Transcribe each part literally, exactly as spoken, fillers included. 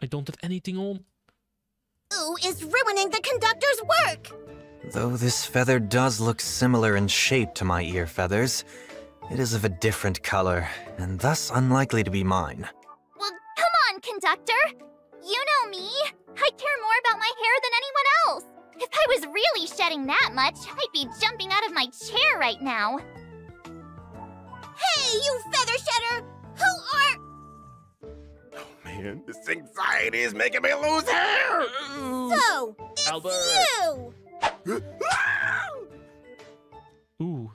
I don't have anything on. Ooh is ruining the conductor's work! Though this feather does look similar in shape to my ear feathers, it is of a different color, and thus unlikely to be mine. Well, come on, conductor! You know me! I care more about my hair than anyone else! If I was really shedding that much, I'd be jumping out of my chair right now. Hey, you feather shedder! Who are... Oh man, this anxiety is making me lose hair! So, it's Albert. you! Ooh.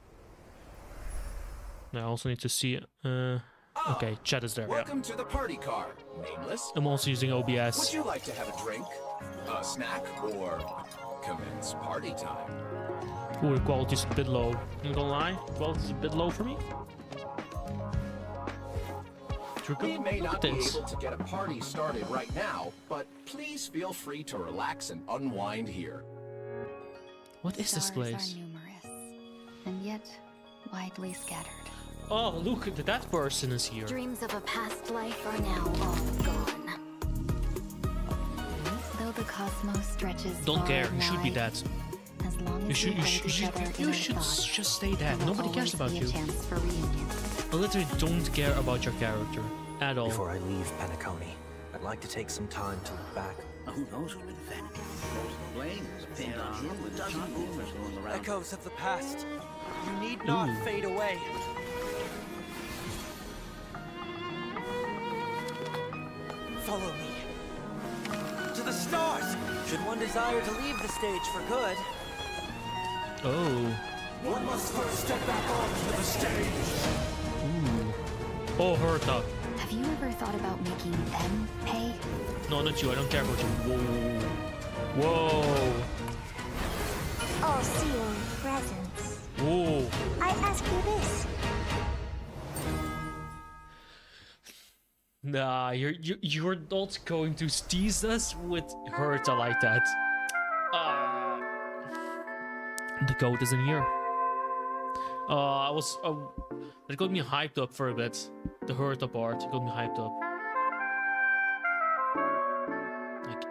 I also need to see it. Uh, okay, chat is there. Welcome Yeah. to the party car, nameless. I'm also using O B S. Would you like to have a drink, a snack, or commence party time? Ooh, the quality's a bit low. I'm gonna lie, quality's a bit low for me. We may not be This. able to get a party started right now, but please feel free to relax and unwind here. What is this Stars place? are numerous, and yet widely scattered. Oh, look, that person is here. Dreams of a past life are now all gone. Though the cosmos stretches Don't far care. and You should be wide, dead. As long as You should. we You hold should. You each should, other in you our should thoughts, just stay dead. there will Nobody cares always about be a you. chance for reunion. I literally don't care about your character at all. Before I leave Penacony, I'd like to take some time to look back. Who knows what the Vatican knows the blame is pinned on him with a dozen rumors going around. Echoes of the past. You need not Ooh. fade away. Follow me. To the stars! Should one desire to leave the stage for good, Oh. One must first step back onto the stage. Ooh. Oh, Herta. Have you ever thought about making them pay? No, not you. I don't care about you. Whoa. Whoa. All seeing presence. Whoa. I ask you this. Nah, you're you, you're not going to tease us with Herta like that. Uh, the code isn't here. Uh, I was. Uh, it got me hyped up for a bit. The Herta part got me hyped up. Like,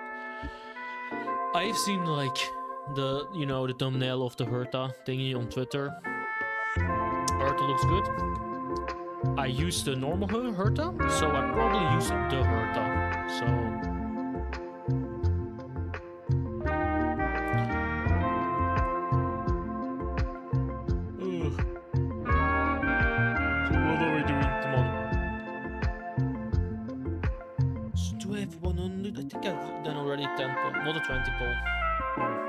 I've seen like the you know the thumbnail of the Herta thingy on Twitter. Herta looks good. I use the normal Her- Herta, so I probably use the Herta. So. Ugh. So what are we doing? Come on. So do I have one hundred? I think I've done already ten poll, not a twenty poll. Hmm.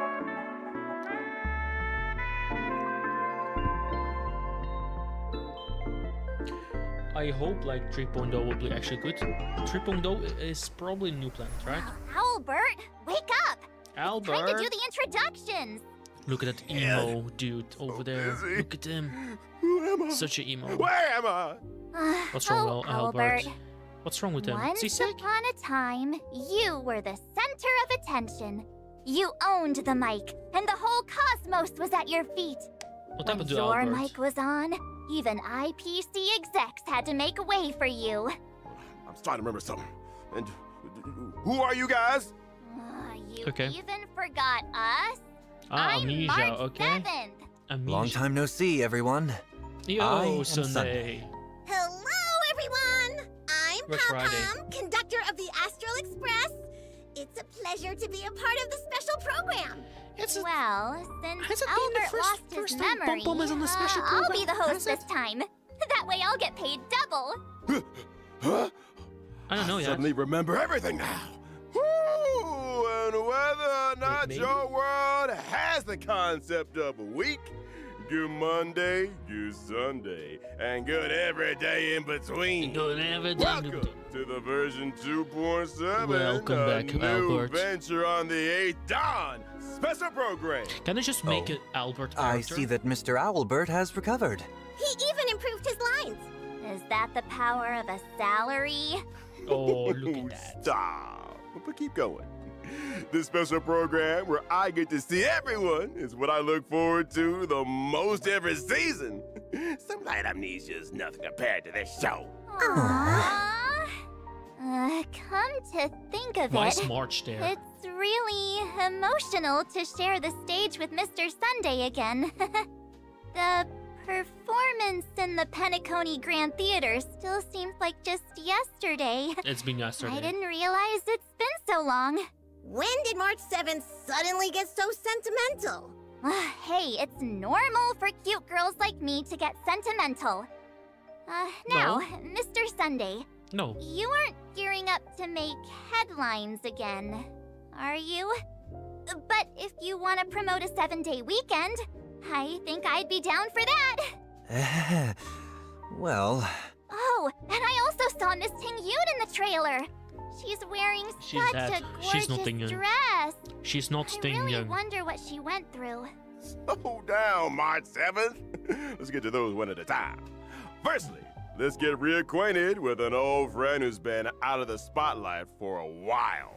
I hope like three point oh will be actually good. three point oh is probably a new planet, right? Albert, wake up! Albert! Time to do the introductions! Look at that emo dude over there. busy. Look at him. Who am I? Such an emo. Where am I? What's wrong, oh, Al- Albert? Albert. What's wrong with him? Once Is he sick? upon a time, you were the center of attention. You owned the mic, and the whole cosmos was at your feet. What When happened to your Albert? mic was on, even I P C execs had to make way for you. I'm starting to remember something. And who are you guys? Uh, you Okay. even forgot us? Ah, I'm amnesia, March okay. seventh. Amnesia. Long time no see, everyone. I Yo, am Sunday. Sunday. Hello, everyone! I'm Where's Friday? Pom-Pom, conductor of the Astral Express. It's a pleasure to be a part of the special program. It's a- well, since Has it been the Albert first- lost his first time memory, Pom-Pom is on the special uh, I'll program? be the host Has it? this time. That way I'll get paid double. Huh? I don't know yet. Suddenly remember everything now. Woo! And whether or not maybe? your world has the concept of a week, good Monday, good Sunday, and good every day in between. Good every day. Welcome to the version two point seven. Welcome a back, new Albert. venture on the eighth Dawn special program. Can I just make Oh. it Albert I character? see that Mister Owlbert has recovered. He even improved his lines. Is that the power of a salary? Oh, look at that. Stop. But keep going. This special program where I get to see everyone is what I look forward to the most every season. Some light amnesia is nothing compared to this show. Aww. Uh, come to think of Why it, is March there? it's really emotional to share the stage with Mister Sunday again. The performance in the Penacony Grand Theater still seems like just yesterday. It's been yesterday. I didn't realize it's been so long. When did March seventh suddenly get so sentimental? Hey, it's normal for cute girls like me to get sentimental. Uh, now, No. Mister Sunday, No. you aren't gearing up to make headlines again, are you? But if you want to promote a seven-day weekend, I think I'd be down for that. Well, Oh, and I also saw Miss Ting Yoon in the trailer. She's wearing She's such dead. a She's gorgeous not Ting Yoon. dress. She's not I Ting really Young. wonder what she went through. Slow down, March seventh. Let's get to those one at a time. Firstly, let's get reacquainted with an old friend who's been out of the spotlight for a while.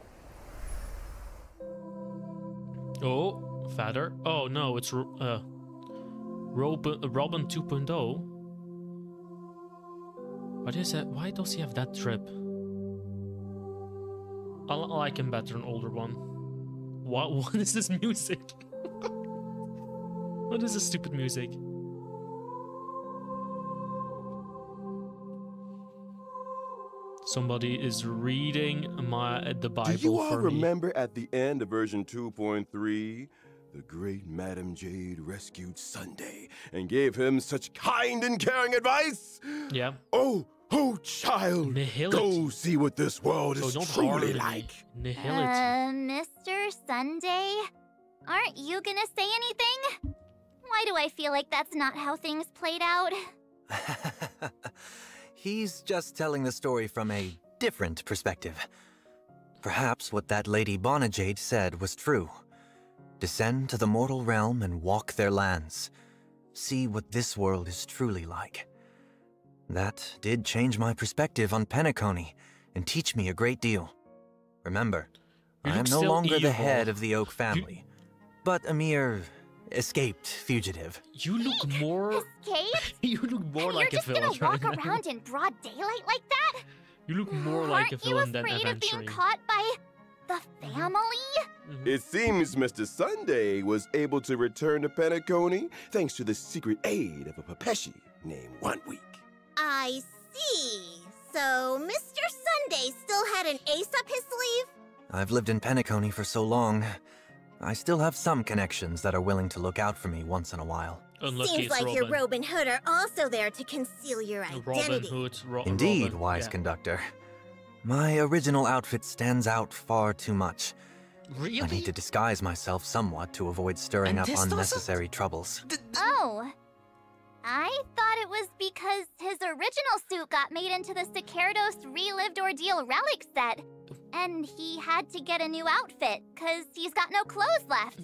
Oh, Feather. Oh no, it's Ro- uh, Robin, Robin two point oh. What is that? Why does he have that trip? I, li- I like him better, an older one. What? What is this music? What is this stupid music? Somebody is reading my the Bible Do you all for me. remember at the end of version two point three, the great Madam Jade rescued Sunday and gave him such kind and caring advice? Yeah. Oh, oh, child, Nihility. go see what this world So is don't truly harmony. like. Nihility. Uh, Mister Sunday? Aren't you gonna say anything? Why do I feel like that's not how things played out? he's just telling the story from a different perspective. Perhaps what that Lady Bonajade said was true. Descend to the mortal realm and walk their lands. See what this world is truly like. That did change my perspective on Penacony and teach me a great deal. Remember, You I am look no still longer the evil. head of the Oak family, but a mere escaped fugitive. You look more. Escaped? You look more You're like a just gonna villain walk right now. around in broad daylight like that? You look more like a Aren't you villain than afraid of being adventuring. caught by the family? Mhm. It seems Mister Sunday was able to return to Penacony thanks to the secret aid of a Pepeshi named One Week. I see. So Mister Sunday still had an ace up his sleeve? I've lived in Penacony for so long, I still have some connections that are willing to look out for me once in a while. Unlucky Seems it's like Robin. your Robin Hood are also there to conceal your Robin identity. Hood. Ro Indeed, Robin. wise yeah. conductor. My original outfit stands out far too much. Really? I need to disguise myself somewhat to avoid stirring And up this doesn't- unnecessary troubles. Oh. I thought it was because his original suit got made into the Sicardos Relived Ordeal Relic set. And he had to get a new outfit, because he's got no clothes left.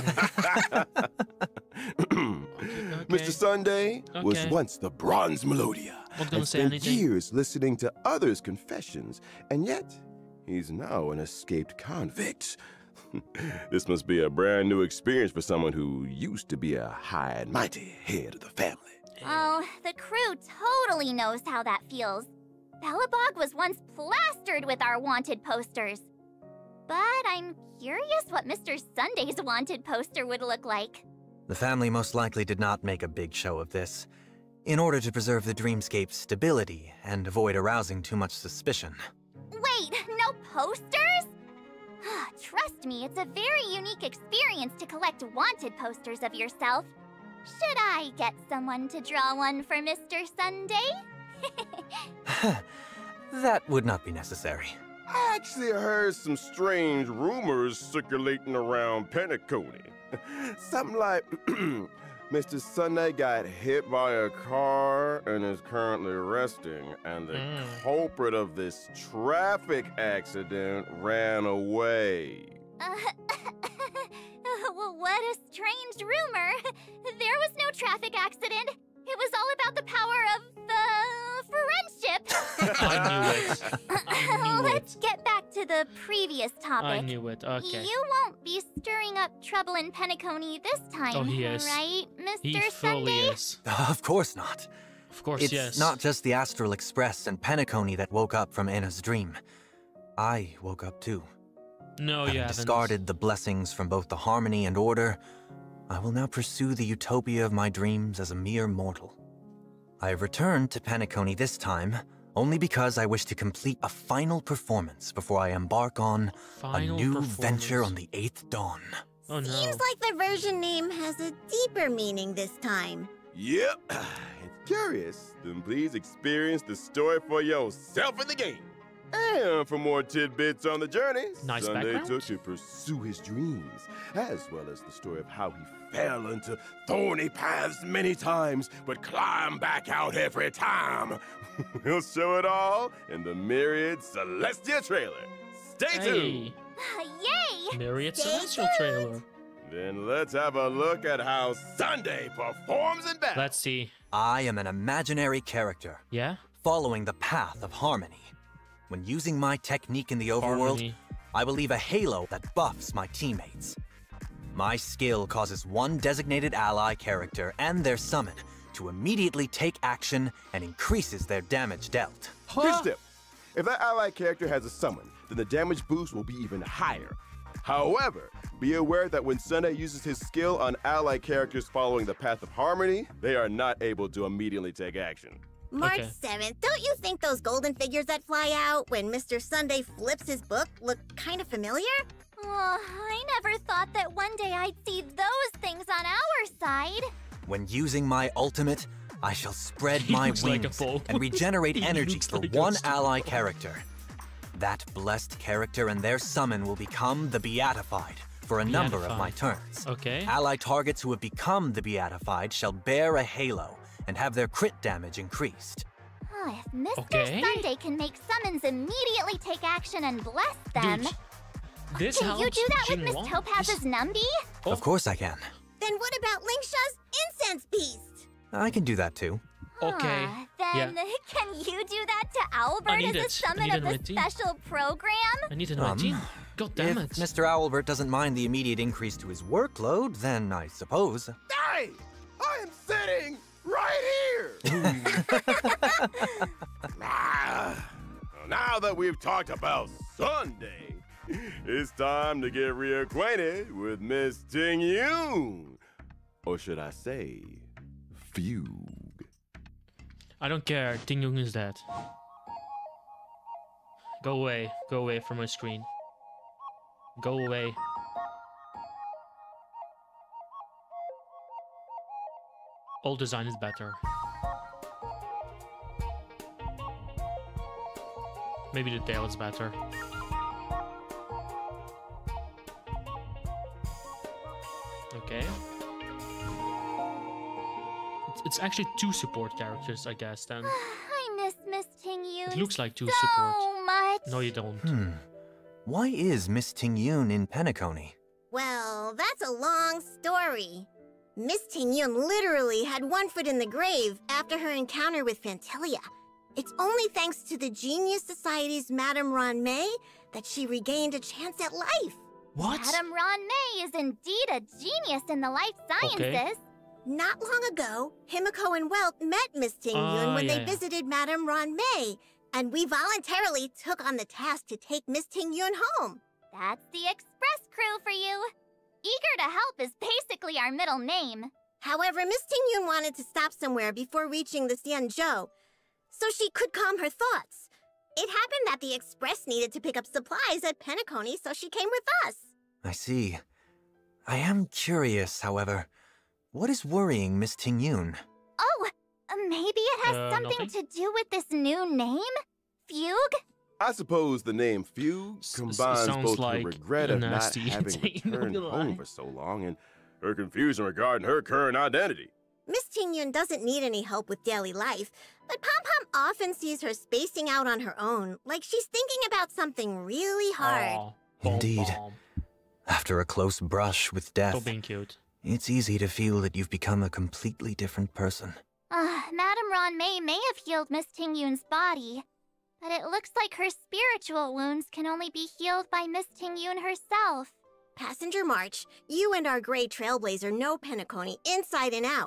Mister Sunday was Okay. once the Bronze Melodia Not gonna and say spent anything. years listening to others' confessions, and yet he's now an escaped convict. This must be a brand new experience for someone who used to be a high and mighty head of the family. Oh, the crew totally knows how that feels. Belobog was once plastered with our wanted posters. But I'm curious what Mister Sunday's wanted poster would look like. The family most likely did not make a big show of this, in order to preserve the dreamscape's stability and avoid arousing too much suspicion. Wait, no posters? Trust me, it's a very unique experience to collect wanted posters of yourself. Should I get someone to draw one for Mister Sunday? That would not be necessary. I actually heard some strange rumors circulating around Penacony. Something like Mister Sunday got hit by a car and is currently resting, and the Mm. culprit of this traffic accident ran away. Uh, well, what a strange rumor. There was no traffic accident. It was all about the power of the friendship. I knew it. I knew Let's it. get back to the previous topic. I knew it. Okay. You won't be stirring up trouble in Penacony this time, Oh, he is. right, Mister He fully Sunday? is. Of course not. Of course, It's yes. not just the Astral Express and Penacony that woke up from Anna's dream. I woke up too. No, Having you haven't. discarded the blessings from both the harmony and order, I will now pursue the utopia of my dreams as a mere mortal. I have returned to Penacony this time only because I wish to complete a final performance before I embark on Final a new performance. venture on the Eighth Dawn. Oh no. Seems like the version name has a deeper meaning this time. Yep. It's curious. Then please experience the story for yourself in the game. And for more tidbits on the journey, Nice Sunday background. took to pursue his dreams, as well as the story of how he fell into thorny paths many times, but climbed back out every time. We'll show it all in the Myriad Celestia trailer. Stay tuned. Hey, Yay! Myriad Stay Celestial tuned. trailer. Then let's have a look at how Sunday performs in battle. Let's see. I am an imaginary character, Yeah? following the path of harmony. When using my technique in the overworld, Harmony. I will leave a halo that buffs my teammates. My skill causes one designated ally character and their summon to immediately take action and increases their damage dealt. Here's the tip. If that ally character has a summon, then the damage boost will be even higher. However, be aware that when Sunday uses his skill on ally characters following the path of harmony, they are not able to immediately take action. March Okay. seventh, don't you think those golden figures that fly out when Mister Sunday flips his book look kind of familiar? Oh, I never thought that one day I'd see those things on our side. When using my ultimate, I shall spread He my looks like a wings bull. and regenerate He energy looks for like a one stupid ally bull. character. That blessed character and their summon will become the Beatified for a number of my Beatified. turns. Okay. Ally targets who have become the Beatified shall bear a halo and have their crit damage increased. Oh, if Mister Okay. Sunday can make summons immediately take action and bless them, Dude, this can helps you do that with Miss Jinwoo? Topaz's Numby? Oh. Of course I can. Then what about Lingsha's incense beast? I can do this too. Okay. Ah, then can you do that to Albert need as a it. I summon need of it on the my team. special program? I need to know my Um, team. God damn if it. Mister Owlbert doesn't mind the immediate increase to his workload, then I suppose. Hey! I am sitting right here! Ah, now that we've talked about Sunday, it's time to get reacquainted with Miss Ting Yoon. Or should I say, Fugue. I don't care. Ting Yoon is dead. Go away. Go away from my screen. Go away. Old design is better. Maybe the tail is better. Okay. It's, it's actually two support characters, I guess, then. I miss Miss Ting Yoon It looks like two so support. much. No, you don't. Hmm. Why is Miss Ting Yoon in Penacony? Well, that's a long story. Miss Ting Yoon literally had one foot in the grave after her encounter with Fantelia. It's only thanks to the Genius Society's Madame Ron May that she regained a chance at life. What? Madame Ron May is indeed a genius in the life sciences. Okay. Not long ago, Himiko and Welt met Miss Ting Yoon Ah, when yeah, they yeah. visited Madame Ron May, and we voluntarily took on the task to take Miss Ting Yoon home. That's the express crew for you. Eager to help is basically our middle name. However, Miss Ting Yoon wanted to stop somewhere before reaching the Xianzhou, so she could calm her thoughts. It happened that the express needed to pick up supplies at Penacony, so she came with us. I see. I am curious, however. What is worrying Miss Ting Yoon? Oh, uh, maybe it has Uh, something nothing? to do with this new name? Fugue? I suppose the name Fugue S- s- combines sounds both like her regret a of not nasty having thing, not returned gonna home lie. for so long and her confusion regarding her current identity. Miss Ting Yoon doesn't need any help with daily life, but Pom Pom often sees her spacing out on her own, like she's thinking about something really hard. Aw, bom Indeed. bom. After a close brush with death, Stop being cute. it's easy to feel that you've become a completely different person. Uh, Madame Ron May may have healed Miss Ting Yoon's body, but it looks like her spiritual wounds can only be healed by Miss Ting Yoon herself. Passenger March, you and our gray trailblazer know Penacony inside and out,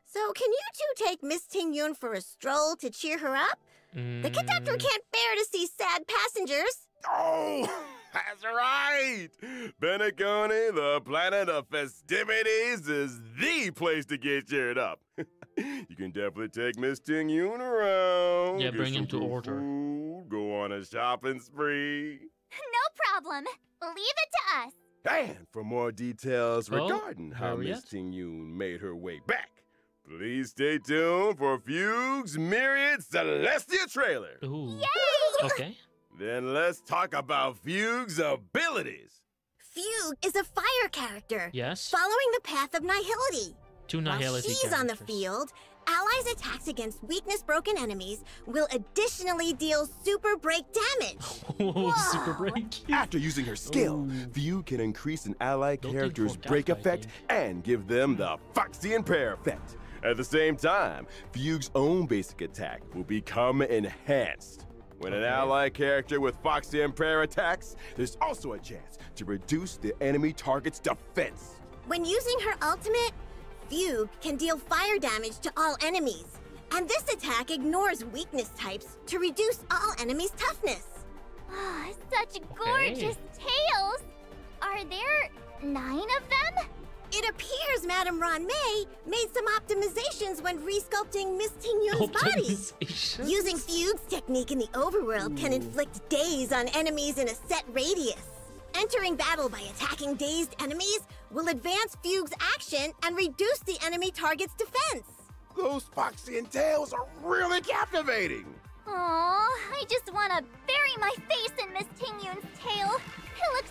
So can you two take Miss Ting Yun for a stroll to cheer her up? Mm. The conductor can't bear to see sad passengers. Oh, that's right! Penacony, the planet of festivities, is the place to get cheered up. You can definitely take Miss Ting Yun around. Yeah, get bring some him to good order. Food, go on a shopping spree. No problem. Leave it to us. And for more details Oh, regarding how hurry Miss up. Ting Yun made her way back, please stay tuned for Fugue's Myriad Celestia trailer. Ooh. Yay! Okay. Then let's talk about Fugue's abilities. Fugue is a fire character, Yes. following the path of nihility. Two While nihility he's on the characters. field, allies' attacks against weakness-broken enemies will additionally deal super break damage. Oh, super break. After using her skill, Ooh. Fugue can increase an ally Don't character's think for break that, I effect think. and give them the Foxy and Prayer effect. At the same time, Fugue's own basic attack will become enhanced. When an Okay. ally character with Foxy and Prayer attacks, there's also a chance to reduce the enemy target's defense. When using her ultimate, Fugue can deal fire damage to all enemies. And this attack ignores weakness types to reduce all enemies' toughness. Ah, such gorgeous tails. Are there nine of them? It appears Madame Ron May made some optimizations when resculpting Miss Ting Yun's body. Optimization. Using Fugue's technique in the overworld can inflict daze on enemies in a set radius. Entering battle by attacking dazed enemies will advance Fugue's action and reduce the enemy target's defense. Those Foxy and Tails are really captivating. Aw, I just want to bury my face in Miss Ting Yun's tail. It looks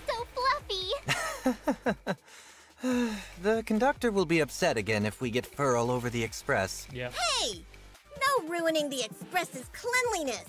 so fluffy. The conductor will be upset again if we get fur all over the express. Yeah. Hey! No ruining the express's cleanliness!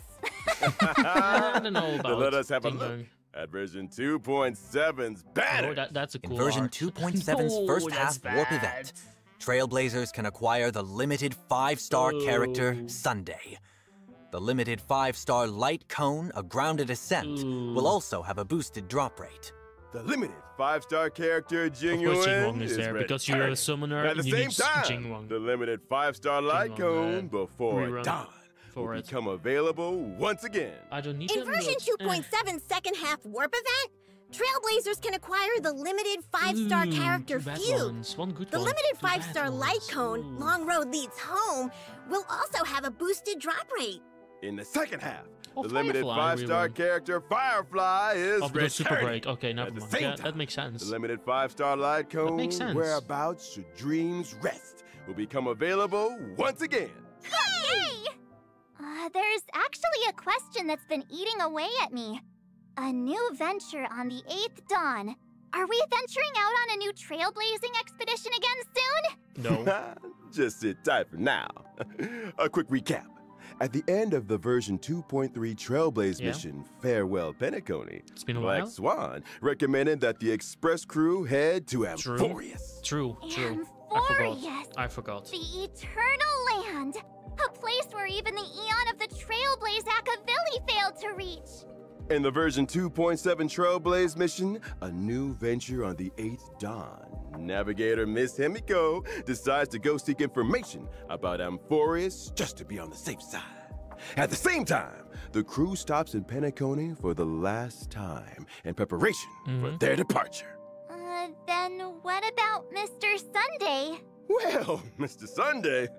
I don't know about. Then let us have a Ding look dong. at version two point seven's banner. Oh, that, that's a In cool version art. two point seven's No, first that's half warp bad. event, Trailblazers can acquire the limited five-star character Oh. Sunday. The limited five-star light cone, a grounded ascent, Ooh. will also have a boosted drop rate. The limited five-star character Of course, Jingyuan Jingyuan is is there because you're a returning. summoner. At the you same need time, Jingyuan. the limited five-star light Jingyuan, cone uh, before rerun dawn for will it. become available once again. I don't need In them, version but, two eh. point seven's second half warp event, Trailblazers can acquire the limited five-star Ooh, character two bad Fugue. ones, one good The one, limited two bad five-star light ones. cone, Ooh. Long Road Leads Home, will also have a boosted drop rate. In the second half, Oh, the limited Firefly five-star rerun. character Firefly is Oh, because Super returning. Break. Okay, never At the mind. same Yeah, time, that makes sense. The limited five-star light cone, makes sense. whereabouts should dreams rest, will become available once again. Yay! Uh, there's actually a question that's been eating away at me. A new venture on the eighth dawn. Are we venturing out on a new trailblazing expedition again soon? No. Just sit tight for now. A quick recap. At the end of the version two point three Trailblaze Yeah. mission, Farewell Penacony, It's been a Black while. Swan recommended that the express crew head to True. Amphorius. True, true. I forgot. Amphorius. I forgot. The Eternal Land. A place where even the Eon of the Trailblaze Akavili failed to reach. In the version two point seven Trailblaze mission, a new venture on the eighth dawn, Navigator Miss Himiko decides to go seek information about Amphorius just to be on the safe side. At the same time, the crew stops in Penacony for the last time in preparation for Mhm. their departure. Uh, then what about Mister Sunday? Well, Mister Sunday,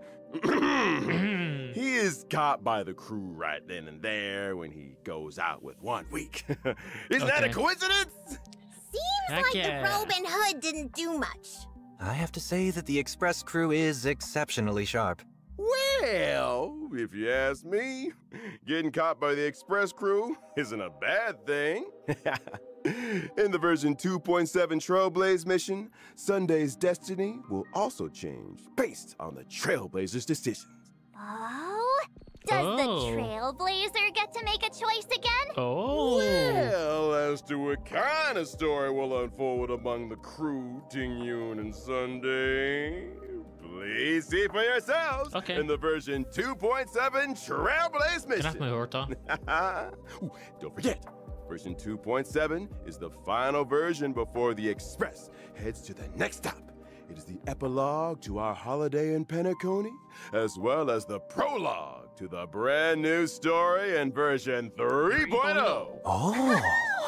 he is caught by the crew right then and there when he goes out with one week. Isn't that a Okay. coincidence? Seems Heck like yeah. the Robe and Hood didn't do much. I have to say that the express crew is exceptionally sharp. Well, if you ask me, getting caught by the express crew isn't a bad thing. In the version two point seven Trailblaze mission, Sunday's destiny will also change based on the Trailblazer's decisions. Oh? Does Oh. the Trailblazer get to make a choice again? Oh. Well, as to what kind of story will unfold among the crew, Ting-Yun and Sunday, please see for yourselves Okay. in the version two point seven Trailblaze Can I have mission. my Horta? Ooh, don't forget, version two point seven is the final version before the Express heads to the next stop, It is the epilogue to our holiday in Penacony, as well as the prologue to the brand new story in version three point oh. Oh.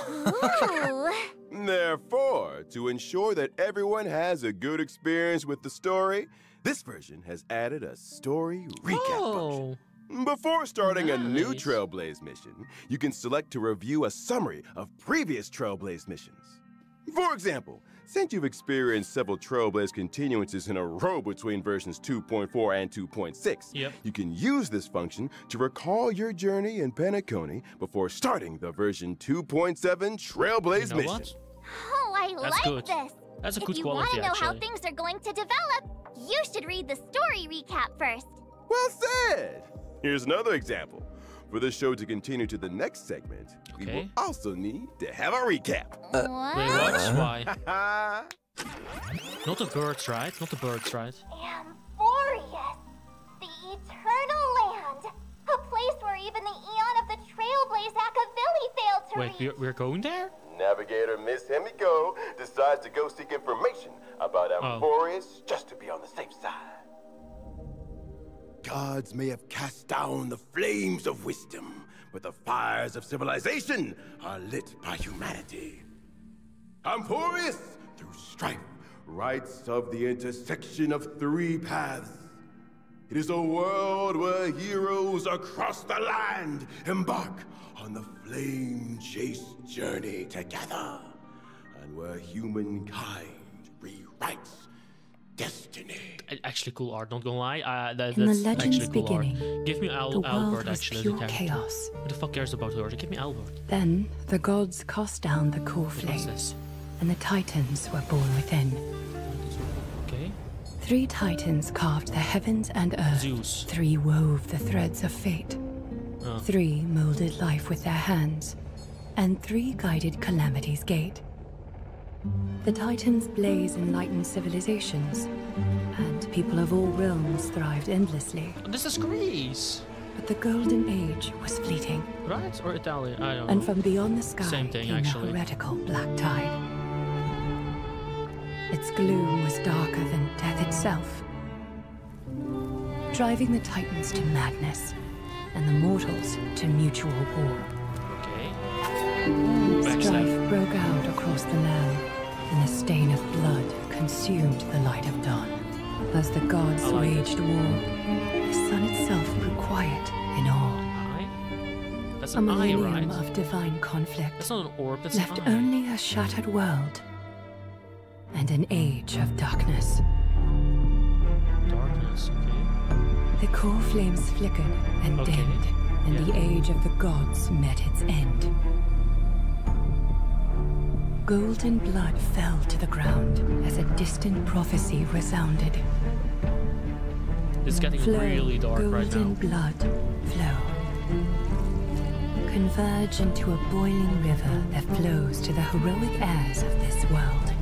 Ooh. Therefore, to ensure that everyone has a good experience with the story, this version has added a story recap Oh. function. Before starting a new Nice. Trailblaze mission, you can select to review a summary of previous Trailblaze missions. For example, since you've experienced several Trailblaze continuances in a row between versions two point four and two point six, Yep. you can use this function to recall your journey in Penacony before starting the version two point seven Trailblaze You know mission. what? Oh, I That's like good. this. That's a if good you quality, want to know how actually. things are going to develop, you should read the story recap first. Well said! Here's another example. For the show to continue to the next segment, we will Okay. also need to have a recap. what? Wait, what? Why? Ah. Not the birds, right? Not the birds, right? Amphorius, the Eternal Land, a place where even the Eon of the Trailblaze Akavili failed to Wait, reach. we're, we're going there? Navigator Miss Himiko decides to go seek information about Oh. Amphorius just to be on the safe side. Gods may have cast down the flames of wisdom, but the fires of civilization are lit by humanity. Amphorius, through strife, writes of the intersection of three paths. It is a world where heroes across the land embark on the flame-chased journey together, and where humankind rewrites destiny. A- Actually, cool art. Not gonna lie. Uh, that, In the that's legend's actually cool beginning, art. Give me Al- the world Albert was actually. pure the character. chaos. Who the fuck cares about her? Give me Albert. Then the gods cast down the core What's flames, this? and the titans were born within. Okay. Three titans carved the heavens and earth. Zeus. Three wove the threads of fate. Oh. Three molded life with their hands. And three guided calamity's gate. The titans blaze enlightened civilizations, and people of all realms thrived endlessly. This is Greece, But the golden age was fleeting, right? Or Italian? I don't know. and from beyond the sky Same thing, came actually. a heretical black tide. Its gloom was darker than death itself, driving the titans to madness, and the mortals to mutual war. Okay. Strife Backstab. broke out across the land, and the stain of blood consumed the light of dawn. As the gods I like it. waged war, the sun itself grew quiet in awe. Eye? That's A an eye, millennium right? of divine conflict That's not an orb. That's left an eye. only a shattered world and an age of darkness. Darkness. Okay. The core flames flickered and Okay. dimmed, and Yeah. the age of the gods met its end. Golden blood fell to the ground as a distant prophecy resounded. It's getting Flow, really dark golden right now. blood, flow. Converge into a boiling river that flows to the heroic heirs of this world.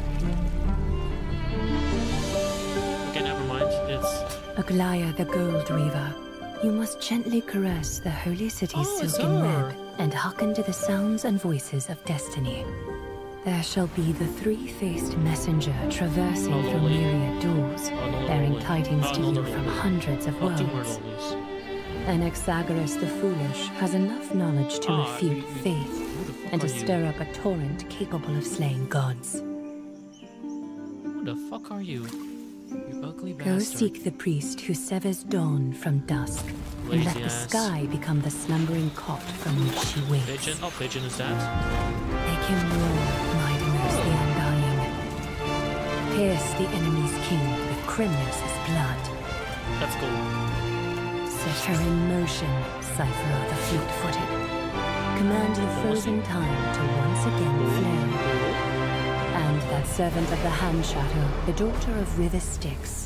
Okay, never mind. It's Aglaya the Gold Reaver, you must gently caress the holy city's Oh, it's silken her. web and hearken to the sounds and voices of destiny. There shall be the three-faced messenger traversing Oh, through lovely. myriad doors, Oh, no, bearing lovely. tidings Oh, to no, you lovely. from hundreds of not two more worlds. lollies. Anaxagoras the Foolish has enough knowledge to Ah, refute you- you- faith Who the fuck and to are you? stir up a torrent capable of slaying gods. Who the fuck are you? You ugly Go bastard. seek the priest who severs dawn from dusk, and let Lazy the ass. sky become the slumbering cot from which she waits. Pigeon? Oh, pigeon is that? Make him roar, Mightiness the Undying. Pierce the enemy's king with Crimnos' blood. That's cool. Set her in motion, Cypher the fleet-footed. Command the frozen time to once again flame. And that servant of the Hand Shadow, the daughter of River Styx.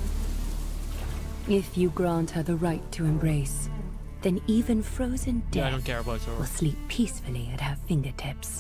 If you grant her the right to embrace, then even frozen Yeah, I death don't care about her. will sleep peacefully at her fingertips.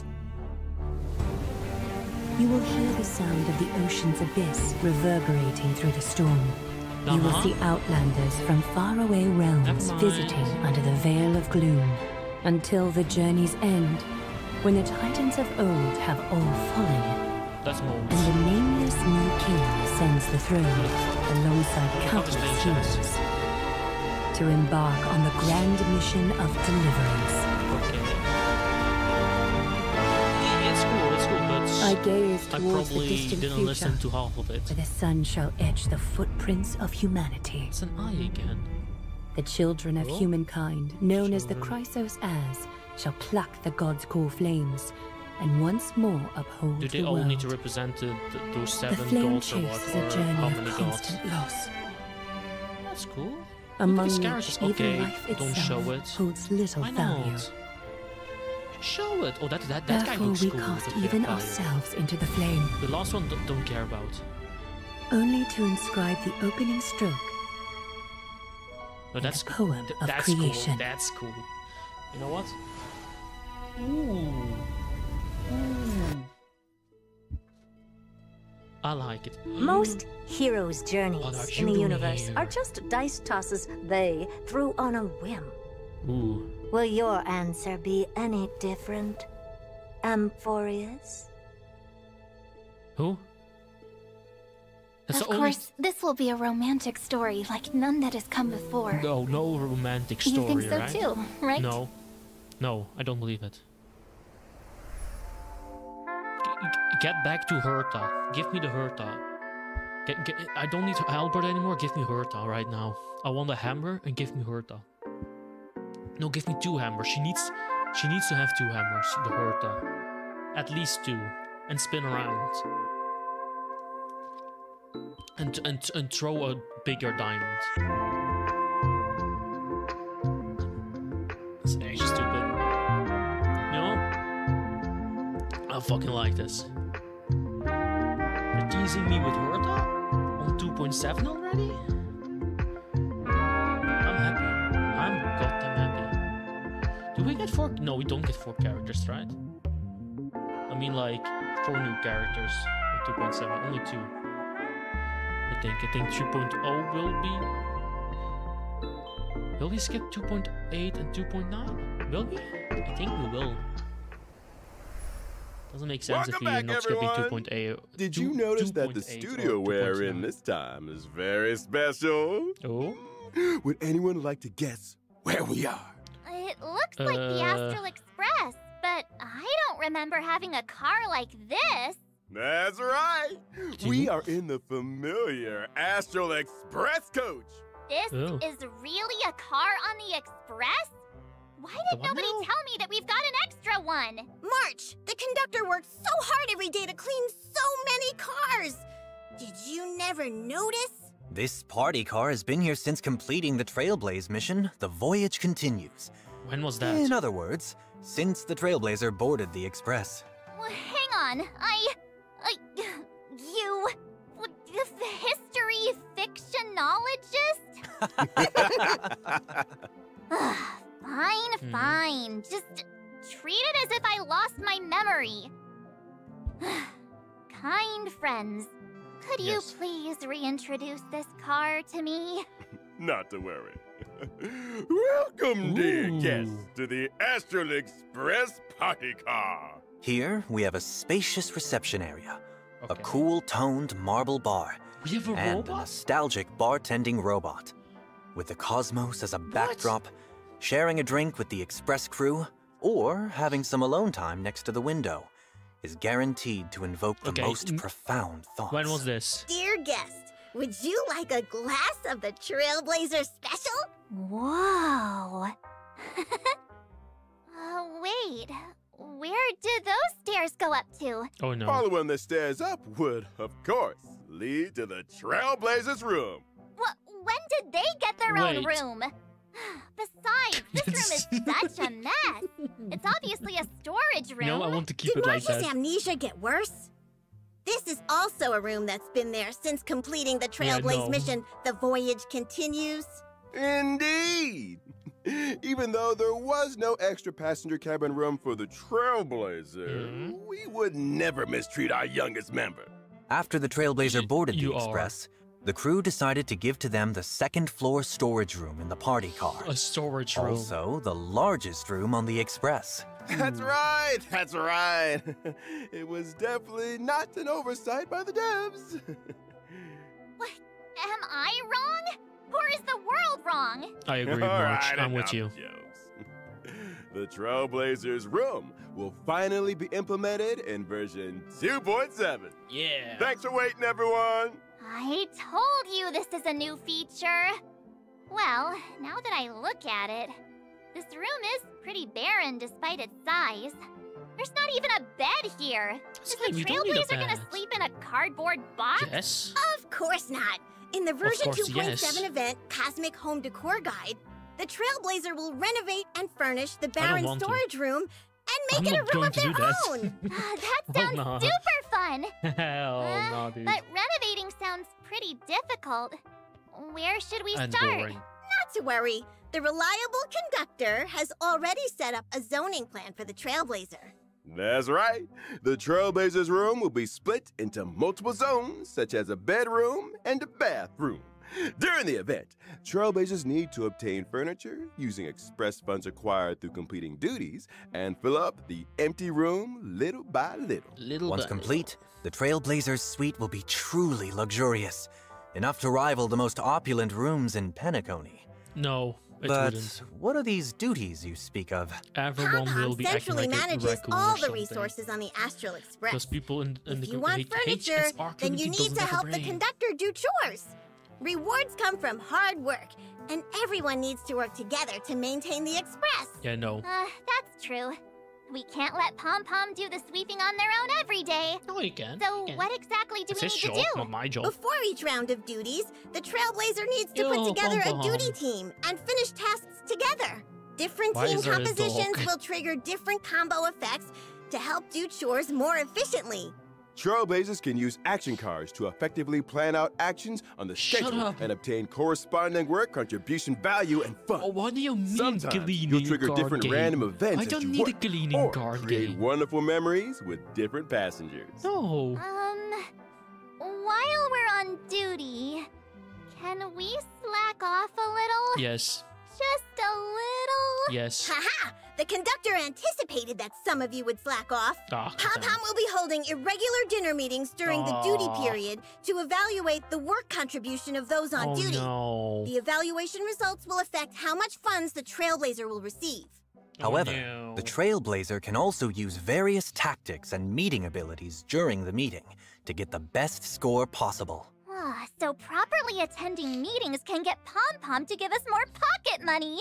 You will hear the sound of the ocean's abyss reverberating through the storm. You will Uh-huh. see outlanders from faraway realms Never mind. visiting under the veil of gloom, until the journey's end, when the titans of old have all fallen, that's Moles. And the nameless new king ascends the throne alongside countless heroes to embark on the grand mission of deliverance. Okay. It's cool, it's cool, but I gaze I towards the probably distant didn't future, listen to half of it. where the sun shall etch the footprints of humanity. It's an eye again. The children of Oh. humankind, known as the Children. Chrysos As, shall pluck the god's core flames, and once more uphold Do they the all world. need to represent the, the, those The seven flame gods or chase what? is a Or journey how of many gods? constant loss, That's cool. among these which characters. even Okay, life don't itself show it. holds little Why value. not? Show it. Oh, that that that guy Therefore looks we cool. cast with the even fire. ourselves into the flame, The last one don't, don't care about. only to inscribe the opening stroke. No, that's the poem th- of that's creation. cool. That's cool. You know what? Ooh. Ooh. I like it. Most heroes' journeys What are in you the doing universe here? are just dice tosses they threw on a whim. Ooh. Will your answer be any different, Amphorius? Who? That's Of the only course, this will be a romantic story like none that has come before. No, no romantic story, You think so right? too, right? No. No, I don't believe it. G- g- get back to Herta. Give me the Herta. Get, get, I don't need Albert anymore. Give me Herta right now. I want a hammer and give me Herta. No, give me two hammers. She needs she needs to have two hammers, the Herta. At least two. And spin around. And, and, and throw a bigger diamond. It's actually stupid. You know? I fucking like this. They're teasing me with Herta? On two point seven already? I'm happy. I'm goddamn happy. Do we get four? No, we don't get four characters, right? I mean, like, four new characters on two point seven. Only two. I think. I think three point oh will be. Will we skip two point eight and two point nine? Will we? I think we will. Doesn't make sense Welcome if we're back, not skipping everyone. two point eight. Did you notice that the studio we're in this time is very special? Oh? Would anyone like to guess where we are? It looks like the Uh. Astral Express, but I don't remember having a car like this. That's right. We are in the familiar Astral Express coach. This Oh. is really a car on the Express? Why did what nobody now? tell me that we've got an extra one? March, the conductor works so hard every day to clean so many cars. Did you never notice? This party car has been here since completing the Trailblaze mission. The voyage continues. When was that? In other words, since the Trailblazer boarded the Express. Well, hang on. I. I. You. The history fictionologist? Fine, Hmm. fine. Just treat it as if I lost my memory. Kind friends, could you Yes. please reintroduce this car to me? Not to worry. Welcome, dear Ooh. guests, to the Astral Express party car. Here, we have a spacious reception area, a Okay. cool toned marble bar, We have a and a robot? nostalgic bartending robot. With the cosmos as a backdrop, sharing a drink with the Express crew, or having some alone time next to the window, is guaranteed to invoke the Okay, most mm, profound thoughts. When was this? Dear guest, would you like a glass of the Trailblazer Special? Whoa. uh, wait. Where did those stairs go up to? Oh no. Following the stairs up would, of course, lead to the Trailblazers' room. Wh- when did they get their own Wait. room? Besides, this room is such a mess. It's obviously a storage room. No, I want to keep Did it like Marcia's that. amnesia get worse? This is also a room that's been there since completing the Yeah, Trailblaze no. mission. The voyage continues. Indeed. Even though there was no extra passenger cabin room for the Trailblazer, Mhm. we would never mistreat our youngest member. After the Trailblazer Y- boarded you the are. Express, the crew decided to give to them the second floor storage room in the party car. A storage room. Also, the largest room on the Express. That's right, that's right. It was definitely not an oversight by the devs. What? Am I wrong? Or is the world wrong? I agree, All March. right, I'm with enough you. Jokes. The Trailblazers room will finally be implemented in version two point seven. Yeah. Thanks for waiting, everyone. I told you this is a new feature. Well, now that I look at it, this room is pretty barren despite its size. There's not even a bed here. It's Is fine, the you don't need a Trailblazer gonna bed. sleep in a cardboard box? Yes. Of course not. In the version course, two point seven yes. event, Cosmic Home Decor Guide, the Trailblazer will renovate and furnish the don't barren want to. storage room and I'm make it a not room going of to their do that. own. Ah, that Oh, sounds no. super fun. Hell Uh, no, dude. But renovating sounds pretty difficult. Where should we And start? boring. Not to worry. The reliable conductor has already set up a zoning plan for the Trailblazer. That's right. The Trailblazers room will be split into multiple zones, such as a bedroom and a bathroom. During the event, Trailblazers need to obtain furniture using express funds acquired through completing duties and fill up the empty room little by little. Little Once bit. complete, the Trailblazers suite will be truly luxurious, enough to rival the most opulent rooms in Penacony. No, it But wouldn't. what are these duties you speak of? Everyone will Pom-Pom be acting centrally like a manages raccoon all or the something. resources on the Astral Express. Because people in, in If the you group want hate, furniture, hate our then you community need to doesn't have a help the brain. conductor do chores. Rewards come from hard work, and everyone needs to work together to maintain the Express. Yeah, no. Uh, that's true. We can't let Pom Pom do the sweeping on their own every day. No, you can. So you can. what exactly do It's we his need job, to do? not my job. Before each round of duties, the Trailblazer needs to Yo, put together a Pom-Pom. duty team and finish tasks together. Different Why team is there a compositions dog? will trigger different combo effects to help do chores more efficiently. Trailblazers can use action cards to effectively plan out actions on the Shut schedule up. and obtain corresponding work contribution value and fun. Oh, what do you mean Sometimes cleaning you'll trigger card different game? random events I as don't you need work, a cleaning or card create game. wonderful memories with different passengers. No. Um, while we're on duty, can we slack off a little? Yes. Just a little? Yes. Haha! The conductor anticipated that some of you would slack off. Ah, Pom Pom will be holding irregular dinner meetings during the duty Aw. period to evaluate the work contribution of those on oh, duty. no. The evaluation results will affect how much funds the Trailblazer will receive. However, oh, no. the Trailblazer can also use various tactics and meeting abilities during the meeting to get the best score possible. Ah, so properly attending meetings can get Pom Pom to give us more pocket money.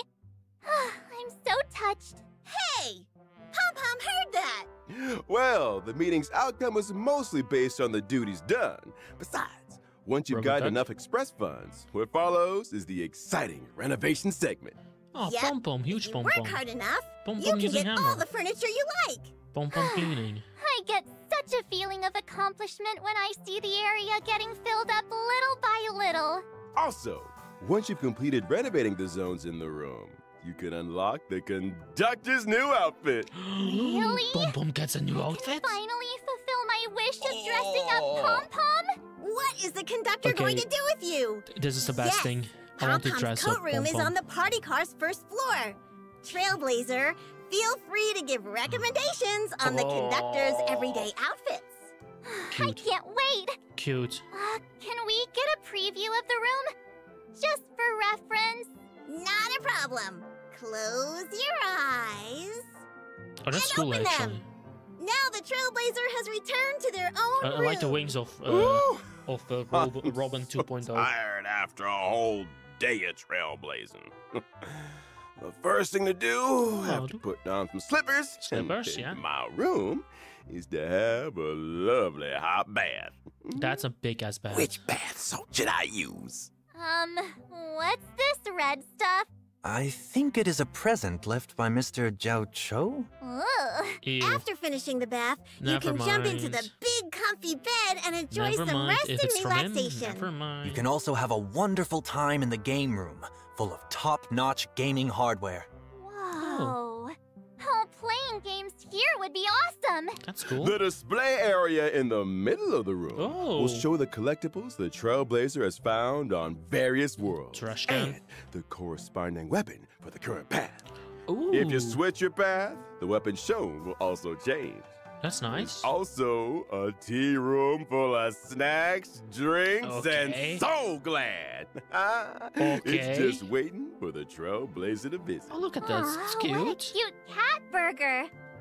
I'm so touched. Hey! Pom Pom heard that! Well, the meeting's outcome was mostly based on the duties done. Besides, once you've Rubber got duck? enough express funds, what follows is the exciting renovation segment. Oh, Yep. pom pom, If huge you pom work pom. hard enough, Pom you pom can using get hammer. all the furniture you like. Pom pom cleaning. I get such a feeling of accomplishment when I see the area getting filled up little by little. Also, once you've completed renovating the zones in the room, you can unlock the conductor's new outfit. Really? Pom pom gets a new Can outfit? finally fulfill my wish of dressing up Pom Pom? What is the conductor Okay. going to do with you? This is the best Yes. thing. I Pom want to Pom's dress coat up room Pom is Pom. on the party car's first floor. Trailblazer, feel free to give recommendations on the conductor's everyday outfits. I Cute. can't wait. Cute. Uh, can we get a preview of the room? Just for reference. Not a problem. Close your eyes. Oh, that's And cool, open actually. them. Now the Trailblazer has returned to their own I, I room. like the wings of uh, Ooh. of uh, Rob, I'm Robin so 2.0. tired after a whole day of trailblazing. The first thing to do, after do- putting on some slippers, Slippers, and yeah. in my room, is to have a lovely hot bath. That's a big ass bag. Which bath salt should I use? Um, what's this red stuff? I think it is a present left by Mister Zhao Cho? Ugh. Ew. After finishing the bath, you Never can jump into the mind. big comfy bed and enjoy Never some mind rest if and it's from him. relaxation. Never mind. You can also have a wonderful time in the game room, full of top-notch gaming hardware. Whoa. Oh, playing games here here would be awesome. That's cool. The display area in the middle of the room Oh. will show the collectibles the Trailblazer has found on various worlds. Trash can. And the corresponding weapon for the current path. Ooh. If you switch your path, the weapon shown will also change. That's nice. Also, a tea room full of snacks, drinks, Okay. and so glad. Okay. It's just waiting for the Trailblazer to visit. Oh, look at this. It's Aw, cute. What a cute cat burger.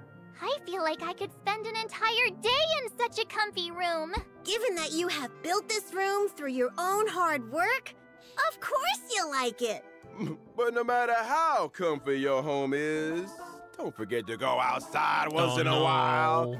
I feel like I could spend an entire day in such a comfy room. Given that you have built this room through your own hard work, of course you'll like it. But no matter how comfy your home is, don't forget to go outside once Oh, in a no. while.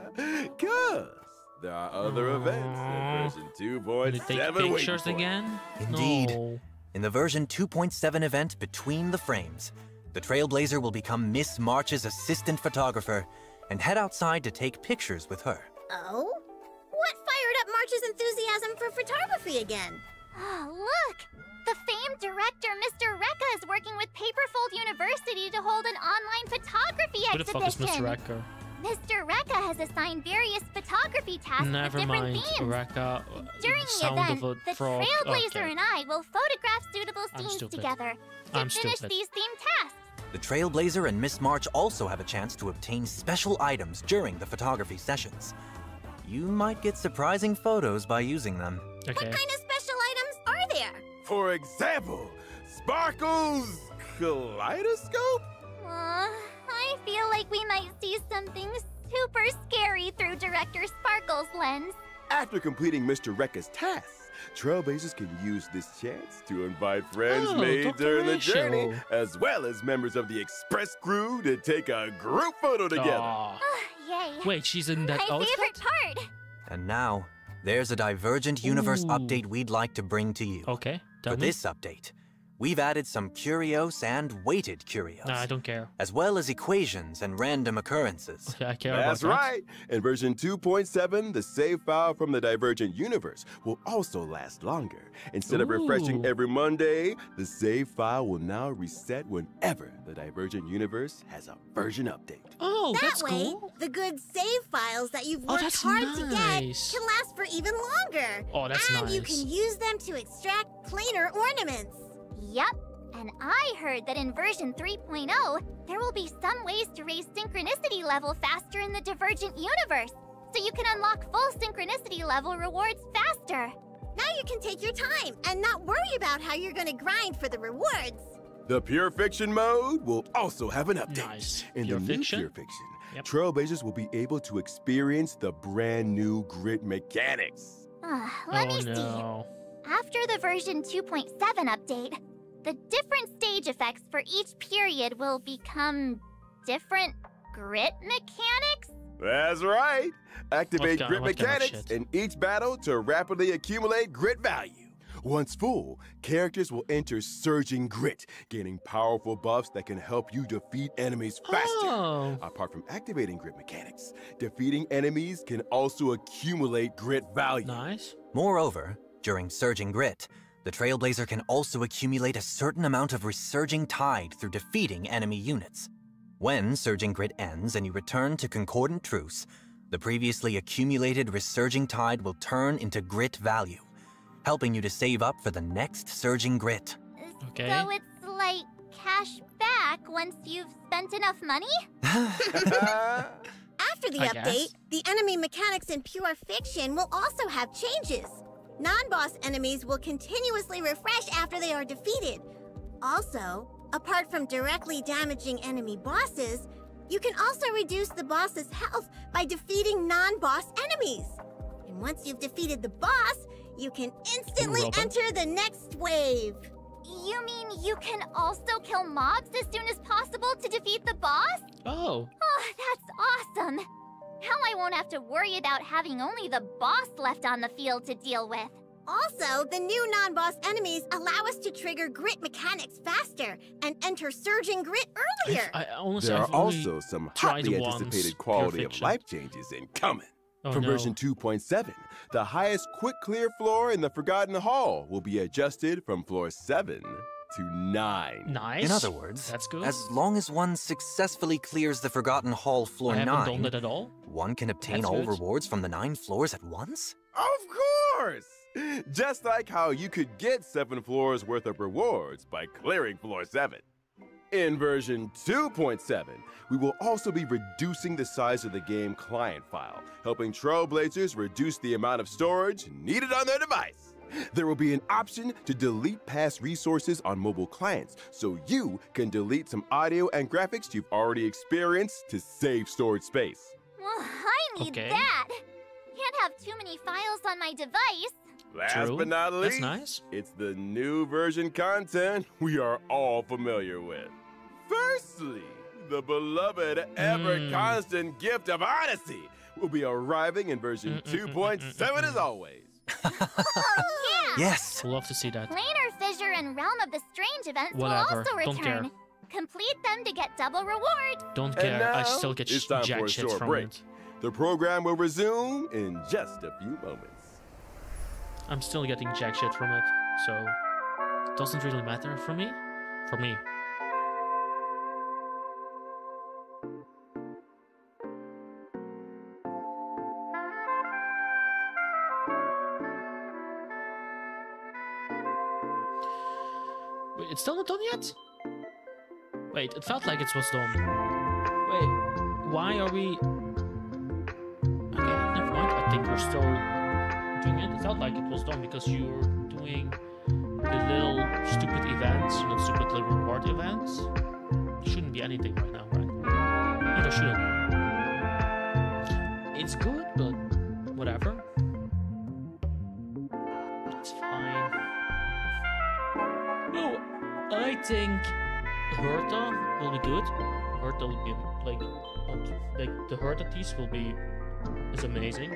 Because there are other events in version two Did point they take seven. pictures again? Indeed. No. In the version two point seven event Between the Frames, the Trailblazer will become Miss March's assistant photographer and head outside to take pictures with her. Oh? What fired up March's enthusiasm for photography again? Oh, look! The famed director, Mister Rekka, is working with Paperfold University to hold an online photography Who the fuck is Mister exhibition. Rekka? Mister Rekka has assigned various photography tasks Never with different mind. themes. Rekka. During the Sound event, of a the frog. Trailblazer Okay. and I will photograph suitable I'm scenes stupid. together to I'm finish stupid. these themed tasks. The Trailblazer and Miss March also have a chance to obtain special items during the photography sessions. You might get surprising photos by using them. Okay. What kind of special items are there? For example, Sparkle's kaleidoscope? Aw, I feel like we might see something super scary through Director Sparkle's lens. After completing Mister Rekka's tasks, Trailblazers can use this chance to invite friends Oh, made Doctor during the Rachel. journey, as well as members of the Express crew to take a group photo together. Aw. Yay. Wait, she's in that My outfit? favorite part. And now, there's a Divergent Universe Ooh. update we'd like to bring to you. Okay, tell For me. this update, we've added some curios and weighted curios, Nah, I don't care. as well as equations and random occurrences. Okay, I care That's about that. right. In version two point seven, the save file from the Divergent Universe will also last longer. Instead of refreshing Ooh. every Monday, the save file will now reset whenever the Divergent Universe has a version update. Oh, that that's way, cool. the good save files that you've Oh, worked that's hard to get nice. can last for even longer. Oh, that's and you nice. can use them to extract planar ornaments. Yup. And I heard that in version three point oh, there will be some ways to raise synchronicity level faster in the Divergent universe, so you can unlock full synchronicity level rewards faster. Now you can take your time and not worry about how you're gonna grind for the rewards. The Pure Fiction mode will also have an update. Nice. In Pure the Fiction? new Pure Fiction, Yep. Trailblazers will be able to experience the brand new grid mechanics. Uh, let oh, me see. no. After the version two point seven update, the different stage effects for each period will become different grit mechanics? That's right. Activate What grit kind- what kind of mechanics shit? in each battle to rapidly accumulate grit value. Once full, characters will enter Surging Grit, gaining powerful buffs that can help you defeat enemies faster. Oh. Apart from activating grit mechanics, defeating enemies can also accumulate grit value. Nice. Moreover, during Surging Grit, the Trailblazer can also accumulate a certain amount of Resurging Tide through defeating enemy units. When Surging Grit ends and you return to Concordant Truce, the previously accumulated Resurging Tide will turn into grit value, helping you to save up for the next Surging Grit. Okay. So it's like cash back once you've spent enough money? After the I update, guess. the enemy mechanics in Pure Fiction will also have changes. Non-boss enemies will continuously refresh after they are defeated. Also, apart from directly damaging enemy bosses, you can also reduce the boss's health by defeating non-boss enemies. And once you've defeated the boss, you can instantly Robin? enter the next wave. You mean you can also kill mobs as soon as possible to defeat the boss? Oh. Oh, that's awesome! Now I won't have to worry about having only the boss left on the field to deal with. Also, the new non-boss enemies allow us to trigger grit mechanics faster and enter Surging Grit earlier. I honestly, There are I've only also some tried hotly once anticipated Pure quality of Fiction. life changes incoming. Oh, From no. version two point seven, the highest quick clear floor in the Forgotten Hall will be adjusted from floor seven to nine. Nice. In other words, that's good. as long as one successfully clears the Forgotten Hall floor I haven't nine, done that at all. one can obtain That's all good. rewards from the nine floors at once? Of course! Just like how you could get seven floors worth of rewards by clearing floor seven. In version two point seven, we will also be reducing the size of the game client file, helping Trailblazers reduce the amount of storage needed on their device. There will be an option to delete past resources on mobile clients, so you can delete some audio and graphics you've already experienced to save storage space. Well, I need Okay. that. Can't have too many files on my device. Last True. but not That's least, nice. it's the new version content we are all familiar with. Firstly, the beloved, ever-constant gift of Odyssey will be arriving in version two point seven as always. Oh, yeah! Yes! We'll love to see that. Planar Fissure and Realm of the Strange events Whatever. will also Don't return. care. Complete them to get double reward. Don't And care. I now, still get it's sh time jack for a shit short from break. it. The program will resume in just a few moments. I'm still getting jack shit from it, so it doesn't really matter for me. For me. Wait, it's still not done yet? Wait, it felt like it was done. Wait, why are we... Okay, never mind. I think we're still doing it. It felt like it was done because you were doing the little stupid events, not stupid little reward events. Shouldn't be anything right now, right? No, there shouldn't. It's good, but whatever. It's fine. No, I think Herta will be good. Herta will be like, like the Herta tease will be is amazing.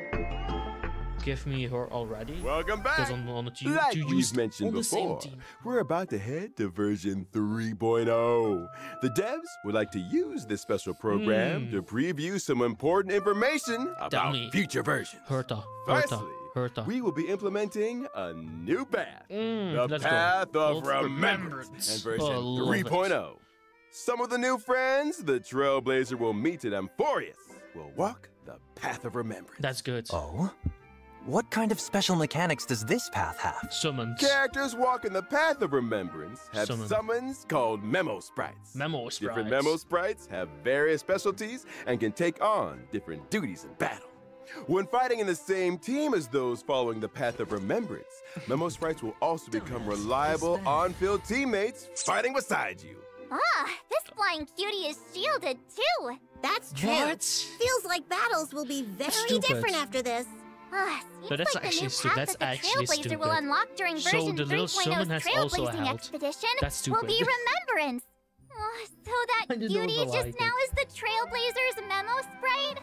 Give me her already. Welcome back. Because on, on the to, Like to we've use mentioned on the same before, team. we're about to head to version three point oh. The devs would like to use this special program Hmm. to preview some important information Tell about me. future versions. Herta, Firstly, Herta, Herta. we will be implementing a new path, Mm, the let's go. Path of Of Remembrance, Remembrance. and version Oh, love three point oh. Some of the new friends the Trailblazer will meet at Amphorius will walk the Path of Remembrance. That's good. Oh? What kind of special mechanics does this path have? Summons. Characters walking the Path of Remembrance have Summon. summons called Memo Sprites. Memo sprites. Different Memo Sprites have various specialties and can take on different duties in battle. When fighting in the same team as those following the Path of Remembrance, Memo Sprites will also become reliable on-field teammates fighting beside you. Ah, this flying cutie is shielded too. That's true. What? Feels like battles will be very Stupid. different after this. Ah, seems But that's like the actually new stu- path that's that the actually Trailblazer will stupid. unlock during So version the little three point summon oh's has also Trailblazing helped. expedition That's will be stupid. remembrance. Oh, so I that didn't cutie know if I just liked now it. is the Trailblazer's memo sprite?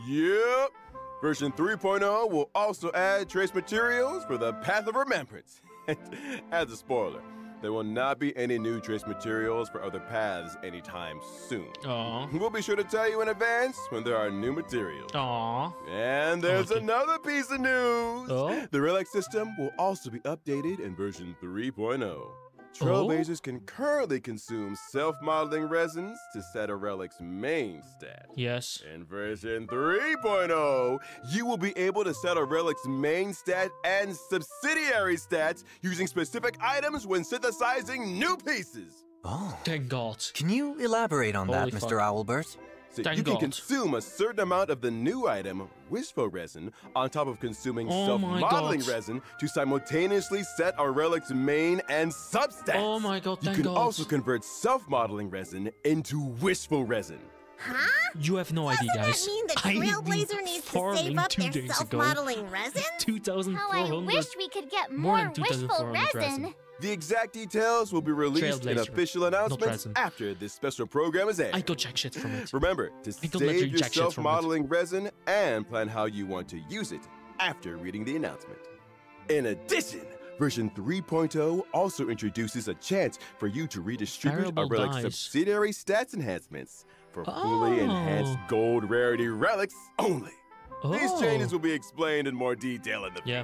Yep. Version three point oh will also add trace materials for the Path of Remembrance. As a spoiler, there will not be any new trace materials for other paths anytime soon. Aw. We'll be sure to tell you in advance when there are new materials. Aw. And there's Okay. another piece of news. Oh? The relic system will also be updated in version three point oh. Trailblazers can currently consume self-modeling resins to set a relic's main stat. Yes. In version three point oh, you will be able to set a relic's main stat and subsidiary stats using specific items when synthesizing new pieces. Oh. Thank God. Can you elaborate on Holy that, Mister fuck. Owlbert? So Thank you can God. consume a certain amount of the new item, Wishful Resin, on top of consuming Oh my self-modeling God. resin to simultaneously set a relic's main and substats. Oh my God, You thank can God. also convert self-modeling resin into Wishful Resin. Huh? You have no idea, Doesn't guys. that mean the I Trailblazer did needs to farming save up two their days ago. self-modeling resin? two thousand How four I hundred. wish we could get More more, than wishful 2,400 resin. resin. The exact details will be released in Trailblazer, official not announcements resin. after this special program is aired. I got jack shit from it. Remember to I don't let save you your jack shit from it. self-modeling resin and plan how you want to use it after reading the announcement. In addition, version three point oh also introduces a chance for you to redistribute a Variable relic's dice. subsidiary stats enhancements for fully Oh. enhanced gold rarity relics only. These Oh. changes will be explained in more detail in the Yeah. future.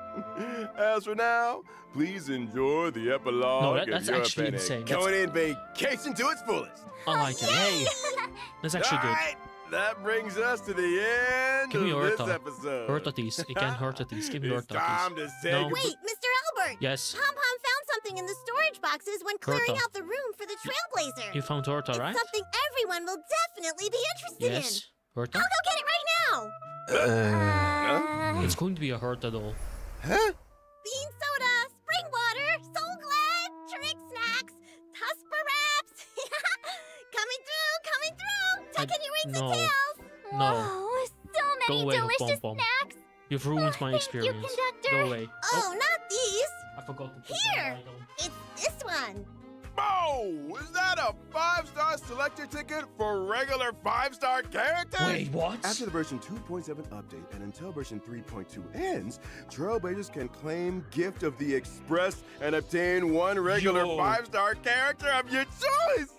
As for now, please enjoy the epilogue No, that- that's of your actually Panic insane. Conan vacation to its fullest. I like it. Hey, that's actually All good. right, that brings us to the end Give me of this Horta. episode. Horta tease. Again, Horta tease. Give me It's Horta time tease. to say No. goodbye. Wait, Mister Albert! Yes. Pom Pom found something in the storage boxes when clearing Horta. out the room for the Trailblazer. You found Horta, it's right? something everyone will definitely be interested Yes. in. Horta? I'll go get it right now. Uh, It's going to be a Horta doll. Huh? Bean soda, spring water, soul glad, trick snacks, Tusper wraps. Coming through, coming through. Tuck in your wings no. and tails. No. Whoa, so Go many away, delicious Pom Pom. snacks. You've ruined Oh, my thank you, experience. conductor. Go away. Oh, not these. I forgot to put Here. my light on. It's this one. Oh, is that a five-star selector ticket for regular five-star characters? Wait, what? After the version two point seven update and until version three point two ends, Trailblazers can claim Gift of the Express and obtain one regular Yo. five-star character of your choice.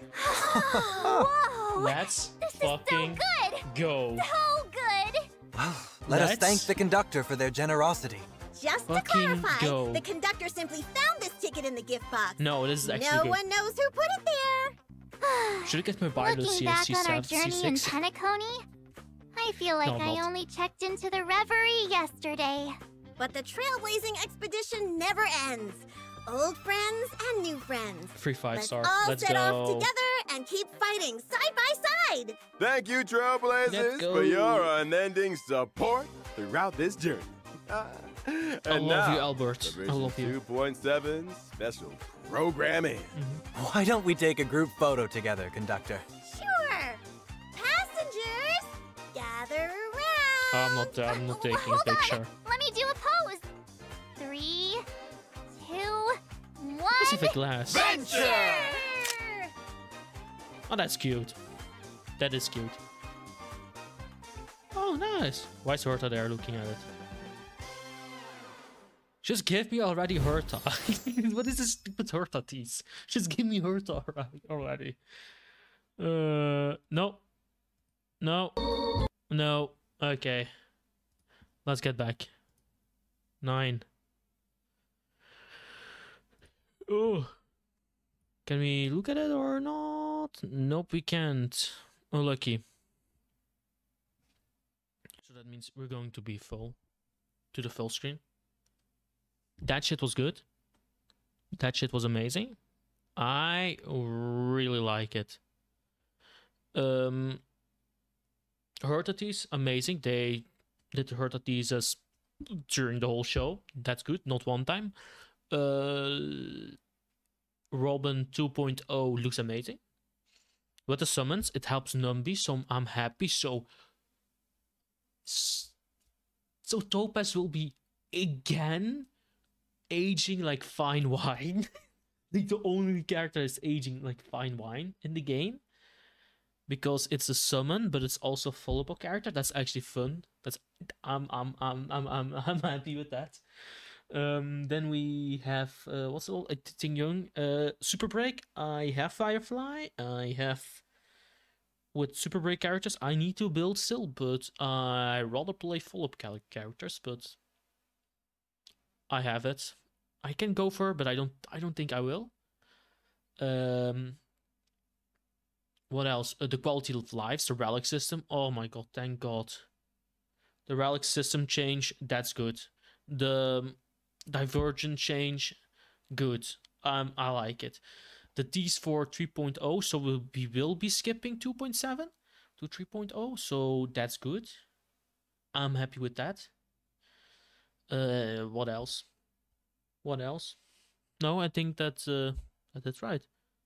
Whoa! Let's This is fucking so good. go. So good. well, let us Let's- thank the conductor for their generosity. Just to Fucking clarify, go. the conductor simply found this ticket in the gift box. No, this is actually no good. one knows who put it there. Should I get my Bible Looking C back C on our C journey in six? Penacony, I feel like No, I'm I not. only checked into the Reverie yesterday. But the trailblazing expedition never ends. Old friends and new friends. Free five Let's star. all Let's set go. off together and keep fighting side by side. Thank you, Trailblazers, Let's go. for your unending support throughout this journey. and I love now, you, Albert. for I version love you. two point seven special programming. Why don't we take a group photo together, conductor? Sure. Passengers, gather around. I'm not. Uh, I'm not taking a Hold picture. on. Let me do a pose. Three, two, one. Pacific Glass. Sure. Oh, that's cute. That is cute. Oh, nice. Why is Herta there looking at it? Just give me already Herta. What is this stupid Herta tease? Just give me Herta already. Uh, no. No. No. Okay. Let's get back. Nine. Oh. Can we look at it or not? Nope, we can't. Oh, lucky. So that means we're going to be full. To the full screen. That shit was good. That shit was amazing. I really like it. Um, Herta tease, amazing. They did the Herta teases during the whole show. That's good, not one time. Uh, Robin two point oh looks amazing. With the summons, it helps Numby, so I'm happy. So, so Topaz will be again aging like fine wine. Like the only character is aging like fine wine in the game. Because it's a summon, but it's also a followable character. That's actually fun. That's I'm I'm I'm I'm I'm I'm happy with that. Um, then we have uh, what's it all? Uh, Ting Young, uh, Super Break. I have Firefly. I have with Super Break characters. I need to build still, but I rather play follow-up characters. But I have it. I can go for, but I don't. I don't think I will. Um. What else? Uh, the quality of lives, the relic system. Oh my god, thank god. The relic system change, that's good. The divergent change, good. Um, I like it. The tease for three point oh, so we'll be, will be skipping two point seven to three point oh, so that's good. I'm happy with that. Uh, what else? What else? No, I think that's, uh, that's right.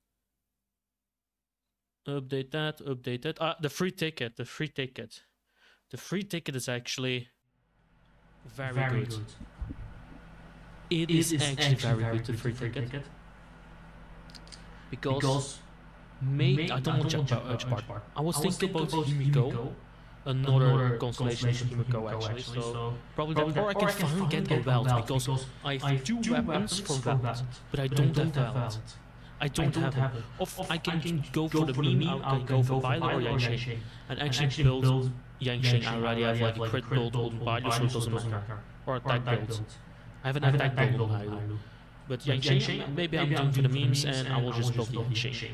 Update that, update that. Ah, the free ticket, the free ticket. The free ticket is actually very, very good. good. It, it is, is actually, actually very, very good, the free, free ticket. ticket. Because, because may, may, I don't want to jump out which part. part. I was, I was thinking about Himiko, Himiko another, another constellation of Himiko actually, actually, so, so probably, probably that. Or I can, or I can find Genko Welt, because, because I have two weapons for Welt, but I don't have Welt. I don't, I don't have, have it. Of, of I, can I can go, go for the meme, I can go for Violet or Yanxing, and actually, actually build, build Yanxing. I already have like a crit build on Violet, so it doesn't matter. Or attack build. I have an attack golem Hailu. But Yanqing, maybe I'm doing for the memes and I will just build the Yanqing.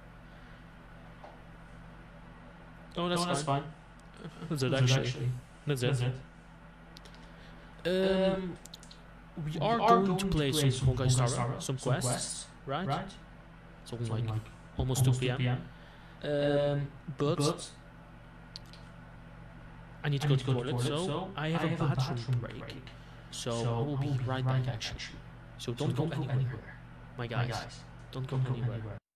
Oh, that's, oh, that's fine. fine. That's it, actually. That's it. Um, we, we are, are going, going to play, play some Honkai Star Rail, some quests, quests right? right? It's all like, like almost two P M Um, but, but I need to I go need to the toilet, so, so I have, I have a bathroom, bathroom break. break. So, so I will be right back, actually. So don't, so don't go, go anywhere. anywhere. My guys, My guys. Don't, don't go, go anywhere. anywhere.